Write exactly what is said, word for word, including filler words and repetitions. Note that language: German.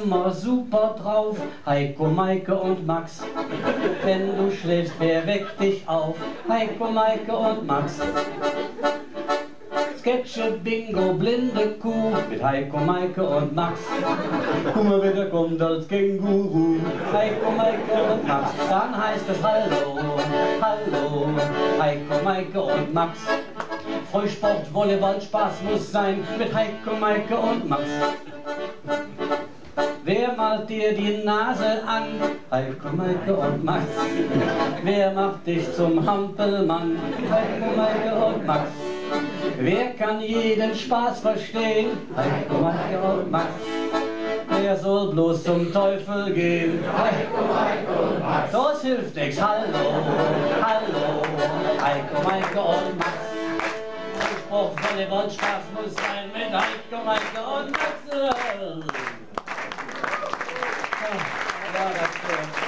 immer super drauf, Heiko, Maike und Max. Wenn du schläfst, wer weckt dich auf? Heiko, Maike und Max. Sketche, Bingo, blinde Kuh mit Heiko, Maike und Max. Guck mal, wer da kommt als Känguru. Heiko, Maike und Max. Dann heißt es Hallo, Hallo, Heiko, Maike und Max. Frühsport, Volleyball, Spaß muss sein mit Heiko, Maike und Max. Wer malt dir die Nase an? Heiko, Maike und Max. Wer macht dich zum Hampelmann? Heiko, Maike und Max. Wer kann jeden Spaß verstehen? Heiko, Maike und Max. Wer soll bloß zum Teufel gehen? Heiko, Maike und Max. Das hilft nix. Hallo, hallo, Heiko, Maike und Max. Spruch, Volleyball, Spaß muss sein mit Heiko, Maike und Max. Ja, das stimmt.